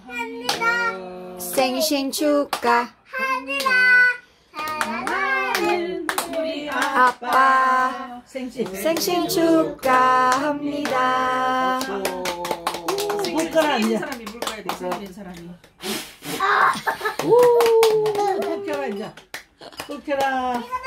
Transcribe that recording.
생신 축하합니다. 사랑하는 우리 아빠 생신 축하합니다. 물가라 이제. 사람이 물가야 돼. 생긴 사람이. 꼭 켜라 이제. 꼭 켜라.